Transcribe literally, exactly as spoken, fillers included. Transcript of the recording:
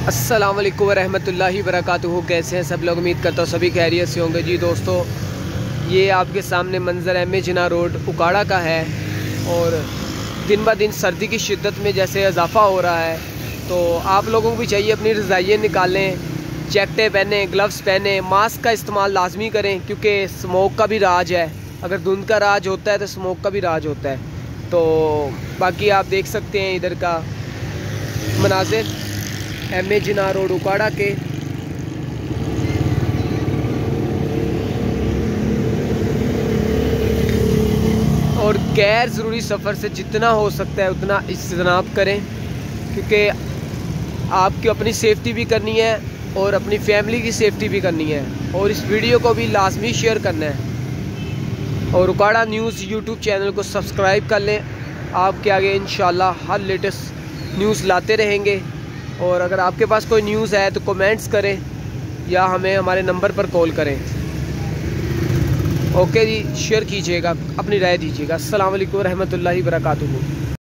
अस्सलाम वालेकुम रहमतुल्लाहि वबरकातुहू। कैसे हैं सब लोग? उम्मीद करता हूँ सभी खैरियत से होंगे। जी दोस्तों, ये आपके सामने मंज़र एम ए जिन्ना रोड उकाड़ा का है और दिन ब दिन सर्दी की शिद्दत में जैसे इजाफ़ा हो रहा है, तो आप लोगों को भी चाहिए अपनी रज़ाइयाँ निकालें, जैकेटें पहने, ग्लव्स पहने, मास्क का इस्तेमाल लाजमी करें क्योंकि स्मोक का भी राज है। अगर धुंध का राज होता है तो स्मोक का भी राज होता है। तो बाकी आप देख सकते हैं इधर का मनाजिर एम ए जिन्ना रोड उकाड़ा के। और गैर ज़रूरी सफ़र से जितना हो सकता है उतना इज्तनाब करें क्योंकि आपकी अपनी सेफ्टी भी करनी है और अपनी फैमिली की सेफ्टी भी करनी है। और इस वीडियो को भी लाजमी शेयर करना है और उकाड़ा न्यूज़ यूट्यूब चैनल को सब्सक्राइब कर लें। आपके आगे इंशाल्लाह हर लेटेस्ट न्यूज़ लाते रहेंगे। और अगर आपके पास कोई न्यूज़ है तो कमेंट्स करें या हमें हमारे नंबर पर कॉल करें। ओके जी, शेयर कीजिएगा, अपनी राय दीजिएगा। अस्सलाम वालेकुम रहमतुल्लाहि वबरकातुहू।